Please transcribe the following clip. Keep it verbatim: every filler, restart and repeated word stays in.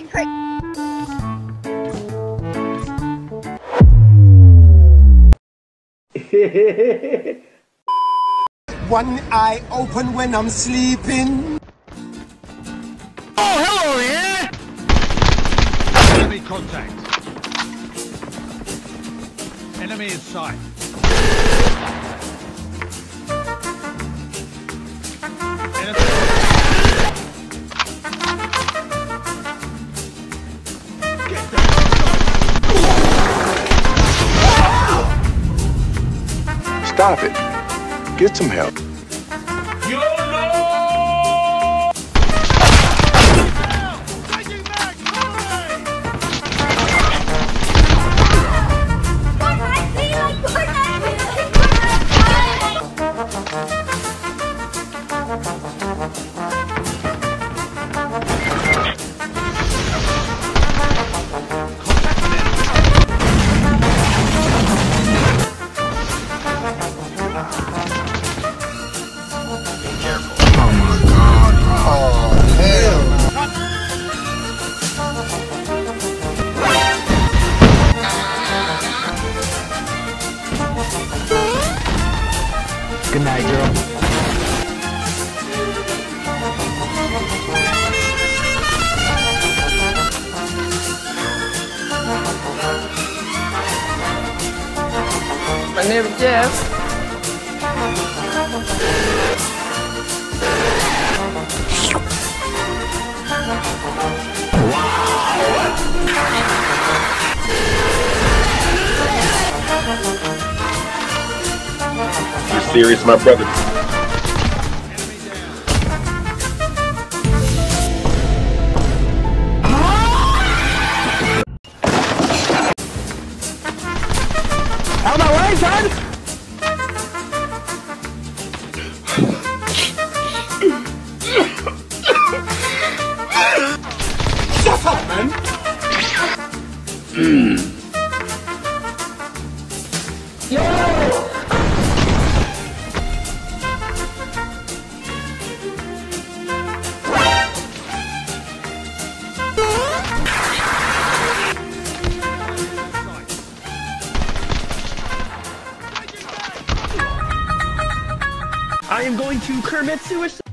crazy. One eye open when I'm sleeping. Oh, hello there! Enemy contact. Enemy in sight. Enemy. Get down. Stop it. Get some help. Good night, girl. My name is Jeff. You serious, my brother? Out of my way, son! Shut up, man! Mm. Yo! I am going to commit suicide.